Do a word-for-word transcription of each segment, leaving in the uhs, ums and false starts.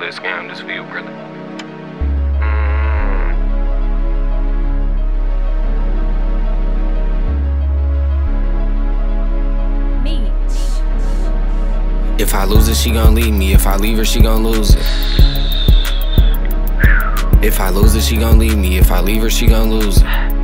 let's scam this for you, brother. If I lose it, she gon' leave me. If I leave her, she gon' lose it. If I lose it, she gon' leave me. If I leave her, she gon' lose it.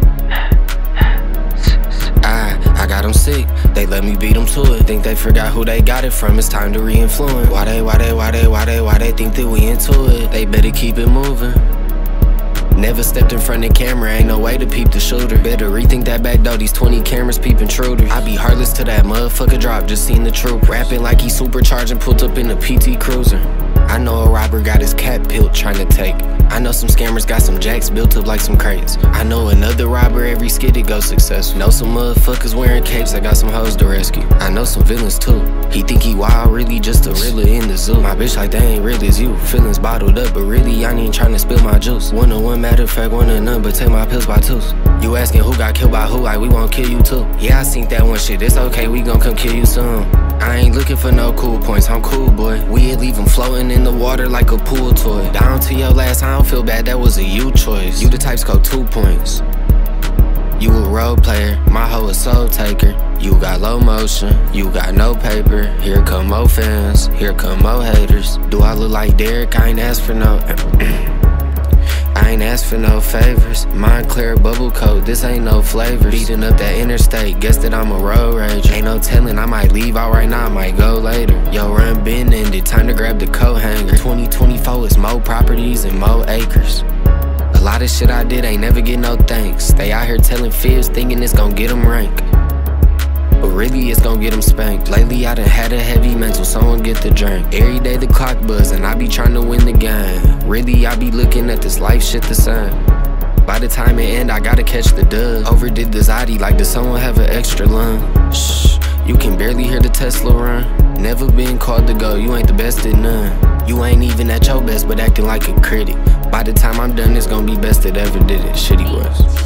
I, I got them sick. They let me beat them to it. Think they forgot who they got it from. It's time to re-influence. Why they, why they, why they, why they, why they think that we into it? They better keep it moving. Never stepped in front of the camera, ain't no way to peep the shooter. Better rethink that back door, these twenty cameras peep intruders. I be heartless to that motherfucker drop, just seen the troop. Rapping like he supercharged and pulled up in a P T Cruiser. I know a robber got his cat peeled trying to take. I know some scammers got some jacks built up like some crates. I know another robber, every skit it goes successful. Know some motherfuckers wearing capes, I got some hoes to rescue. I know some villains too. He think he wild, really just a riddler in the zoo. My bitch like they ain't real as you. Feelings bottled up, but really I ain't trying to spill my juice. One on one, matter of fact, one on none, but take my pills by twos. You asking who got killed by who, like we won't kill you too. Yeah, I seen that one shit, it's okay, we gon' come kill you soon. I ain't looking for no cool points, I'm cool, boy. We'd leave them floating in the water like a pool toy. Down to your last, I don't feel bad, that was a you choice. You the type score two points. You a role player, my hoe a soul taker. You got low motion, you got no paper. Here come more fans, here come more haters. Do I look like Derek? I ain't asked for no I ain't asked for no favors. Mind clear bubble coat, this ain't no flavors. Beating up that interstate, guess that I'm a road rager. Ain't no telling, I might leave out right now, I might go later. Yo, run been ended, time to grab the coat hanger. Twenty twenty-four is more properties and more acres. A lot of shit I did ain't never get no thanks. They out here telling fibs, thinking it's gon' get them rank, but really it's gon' get them spanked. Lately I done had a heavy mental, someone get the drink. Every day the clock buzzing, I be trying to win the game. Really I be looking at this life shit the same. By the time it end, I gotta catch the dub. Overdid the Zodi, like does someone have an extra lung? Shh, you can barely hear the Tesla run. Never been called to go, you ain't the best at none. You ain't even at your best, but acting like a critic. By the time I'm done, it's gonna be best that ever did it. Shitty was.